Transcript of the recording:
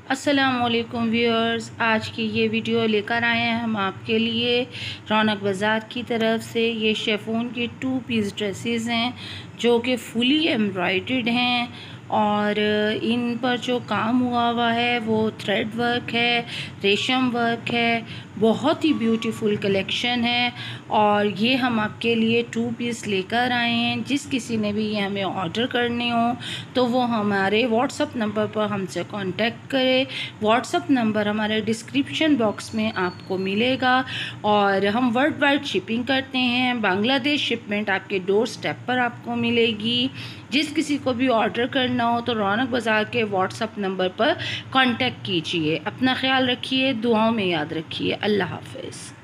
अस्सलामुअलैकुम व्यूअर्स, आज की ये वीडियो लेकर आए हैं हम आपके लिए रौनक बाज़ार की तरफ से। ये शेफून की 2 पीस ड्रेसेस हैं जो कि फुली एम्ब्रॉयडर्ड हैं और इन पर जो काम हुआ है वो थ्रेड वर्क है, रेशम वर्क है। बहुत ही ब्यूटीफुल कलेक्शन है और ये हम आपके लिए 2 पीस लेकर आए हैं। जिस किसी ने भी ये हमें ऑर्डर करने हो तो वो हमारे व्हाट्सअप नंबर पर हमसे कांटेक्ट करें। व्हाट्सअप नंबर हमारे डिस्क्रिप्शन बॉक्स में आपको मिलेगा और हम वर्ल्ड वाइड शिपिंग करते हैं। बांग्लादेश शिपमेंट आपके डोर स्टेप पर आपको मिलेगी। जिस किसी को भी ऑर्डर करना हो तो रौनक बाज़ार के व्हाट्सअप नंबर पर कांटेक्ट कीजिए। अपना ख्याल रखिए, दुआओं में याद रखिए। अल्लाह हाफ़िज़।